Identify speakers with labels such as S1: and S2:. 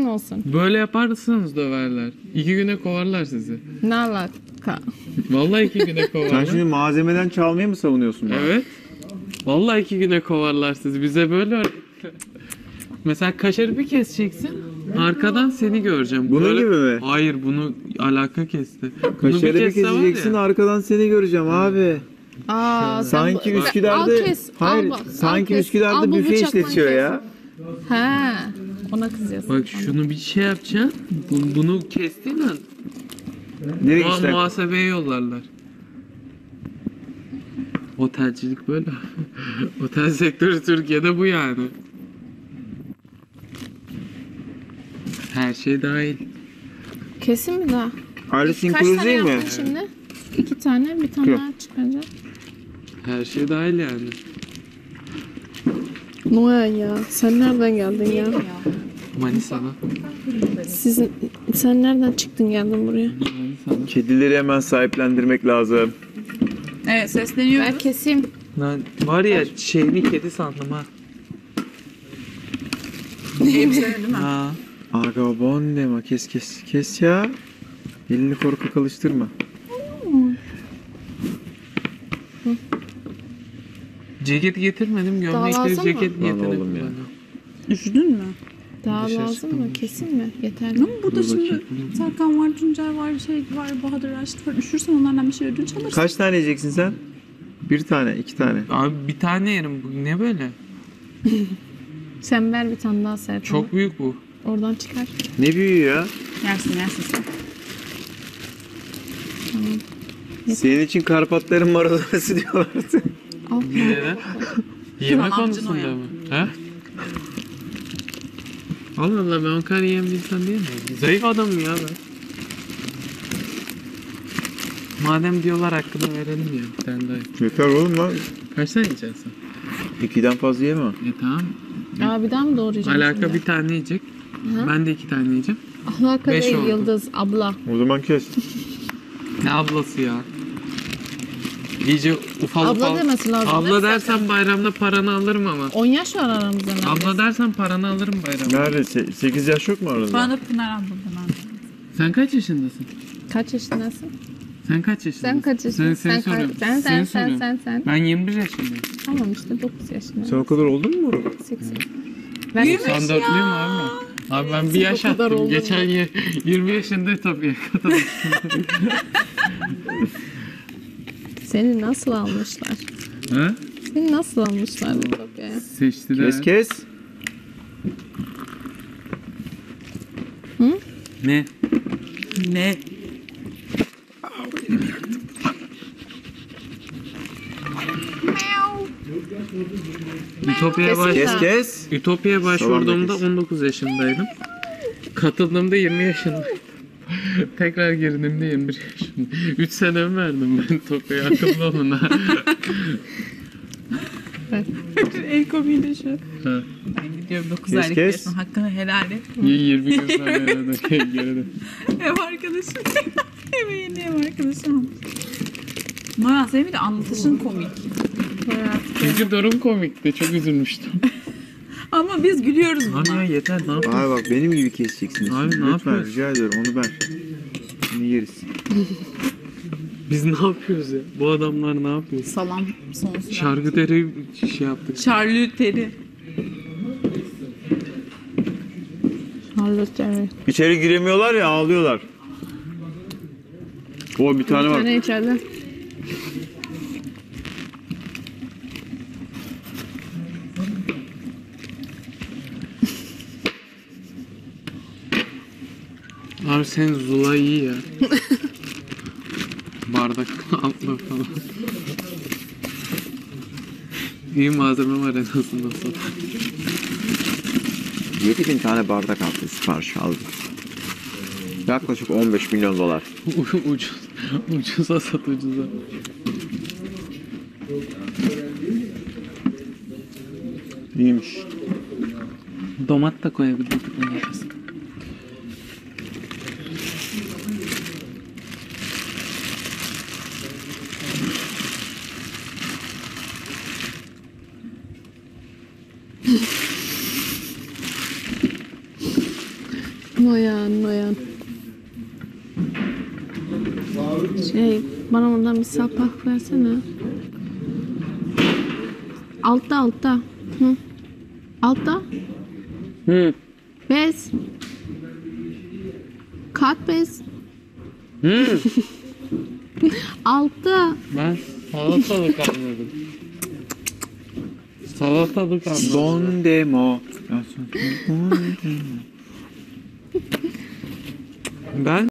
S1: olsun.
S2: Böyle yaparsanız döverler. 2 güne kovarlar sizi.
S1: Ne alaka?
S2: Vallahi 2 güne
S3: Sen
S2: kovarlar.
S3: şimdi malzemeden çalmayı mı savunuyorsun bana?
S2: Evet. Vallahi 2 güne kovarlar sizi. Bize böyle mesela kaşarı bir keseceksin. Arkadan seni göreceğim.
S3: Bunun
S2: Böyle...
S3: gibi mi?
S2: Hayır, bunu alaka kesti. Bunu
S3: Kaşarı bir
S2: kesse var
S3: keseceksin,
S2: ya.
S3: arkadan seni göreceğim abi.
S1: Aa,
S3: Sanki
S1: al
S3: Üsküdar'da
S1: kes,
S3: hayır,
S1: al bak, al
S3: sanki
S1: kes. Al
S3: Üsküdar'da
S1: bu
S3: büfe
S1: bıçakla
S3: işletiyor
S1: kes.
S3: ya.
S1: He. Ona kızıyorsun.
S2: Bak şunu bir şey yapacaksın. Bunu kestiğin an
S3: Nereye işler?
S2: muhasebeye yollarlar. Otelcilik böyle. Otel sektörü Türkiye'de bu yani. Her şey dahil.
S1: Kesin mi daha?
S3: Alice
S1: Kaç tane
S3: Inclusive mi?
S1: yaptın şimdi? 2 tane, bir tane
S3: Yok.
S1: daha çıkacak.
S2: Her şey dahil yani.
S1: Noel ya, sen nereden geldin ya?
S2: Manisa'da.
S1: Sen nereden çıktın geldin buraya?
S2: Manisa'da.
S3: Kedileri hemen sahiplendirmek lazım.
S4: Evet, sesleniyoruz.
S1: Ben keseyim.
S2: Lan var ya şeyini kedi sandım ha.
S4: Elbisene değil mi?
S2: Ha.
S3: Aga bon deme, kes ya. Elini korkak alıştırma.
S2: Ceket getirmedim.
S1: Daha lazım
S2: Gömlekleri
S1: mı?
S2: ceket
S3: Lan
S2: getirdim.
S3: oğlum ya.
S4: Üşüdün mü?
S1: Daha
S2: Dışarı
S1: lazım
S2: çıktım.
S1: mı? Kesin mi? Yeterli.
S4: Ama burada
S3: Dur
S4: şimdi
S3: bakayım.
S4: Serkan var, Tuncay var, şey var, Bahadır Raşit var. Üşürsen onlardan bir şey ödünç alırsın.
S3: Kaç tane yiyeceksin sen? 1 tane, 2 tane.
S2: Abi bir tane yerim. Bu ne böyle?
S1: Sen ver bir tane daha Serkan.
S2: Çok büyük bu.
S1: Oradan çıkar.
S3: Ne büyüğü ya?
S4: Yersin sen.
S3: Senin için Karpatların Maradona'sı diyorlardı.
S1: Al.
S2: Neden? Yeme
S4: Amcın o
S2: konusunda
S4: ya.
S2: mı? He? Allah Allah, ben o kadar yiyen bir insan değil miyim? Zayıf adamım ya ben. Madem diyorlar hakkını verelim ya. Bir tane daha.
S3: Yeter oğlum lan.
S2: Kaç tane yiyeceksin?
S3: 2'den fazla yeme.
S2: Tamam.
S1: Aa, bir daha mı doğrayacağım
S2: Alaka
S1: şimdi?
S2: bir tane yiyecek.
S1: Hı.
S2: Ben de 2 tane yiyeceğim.
S1: Alaka
S2: 5
S1: değil
S2: oldu.
S1: Yıldız abla.
S3: O zaman kes.
S2: Ne ablası ya? İyice ufal
S1: Abla
S2: ufal.
S1: demesi lazım.
S2: Abla dersen bayramda paranı alırım ama.
S1: 10 yaş var aramızda neredeyse.
S2: Abla dersen paranı alırım bayramda.
S3: Nerede? 8 yaş yok mu arada?
S4: Bana da Pınar abladan aldım.
S2: Sen kaç yaşındasın?
S1: Kaç yaşındasın?
S2: Sen kaç yaşındasın?
S1: Sen kaç yaşındasın?
S2: Seni soruyorum.
S1: Sen
S2: Seni soruyorum.
S1: sen.
S2: Ben 21 yaşındayım.
S1: Tamam işte 9 yaşında.
S3: Sen o kadar oldun mu?
S1: 80. Ben
S2: 94'lüyüm abi. Abi ben bir yaş
S1: o kadar
S2: attım.
S1: oldun
S2: Geçen 20 yaşında tabii katıldım.
S1: Seni nasıl almışlar?
S2: Ha?
S1: Seni nasıl almışlar bu kopyaya?
S2: Seçtiler.
S3: Kes.
S2: Ne?
S4: Ne?
S2: Ütopya'ya
S3: Kes.
S2: Ütopya'ya başvurduğumda
S3: Salon
S2: 19 yaşındaydım. Katıldığımda 20 yaşındaydım. Tekrar girdiğimde 21 yaşındayım. 3 sene verdim ben Ütopya'ya, akıllı olun ha.
S4: En komiği de şu.
S2: Ha.
S4: Ben gidiyorum 9
S3: Kes,
S4: aylık
S3: kes.
S4: yaşım. Hakkını helal et.
S2: 20 gün sonra geride.
S4: Ev arkadaşım. Eve yeni ev arkadaşım. Noyan senin bir de anlatışın komik.
S2: Çünkü durum komikti. Çok üzülmüştüm.
S4: Ama biz gülüyoruz
S2: Abi ya
S4: buna.
S2: yeter, ne yapıyorsun?
S3: Abi bak benim gibi keseceksiniz.
S2: Abi ne
S3: Lütfen
S2: yapıyorsun?
S3: rica ediyorum onu ver. Bunu yeriz.
S2: Biz ne yapıyoruz ya? Bu adamlar ne yapıyor?
S4: Salam sonsuza.
S2: Şarküteri şey yaptık.
S4: Şarlüteri.
S1: Halledeceğim.
S3: İçeri giremiyorlar ya, ağlıyorlar. O bir tane var.
S1: Ne içeride?
S2: Abi sen Zula iyi ya. Bardak atma falan. İyi malzeme var en azından sana.
S3: 7000 tane bardak altı sipariş aldım. Yaklaşık 15 milyon dolar.
S2: Ucuz. Ucuza sat, ucuza.
S3: İyiymiş.
S2: Domat da koyabilirdik onun arasına.
S1: Noyan. Bana ondan bir sapak versene. Altta. Hı. Altta.
S2: Hı.
S1: Bez. Kat bez.
S2: Hı.
S1: Altta.
S2: Ben salatalık anladım. Salatalık anladım.
S3: Donde mo. Ben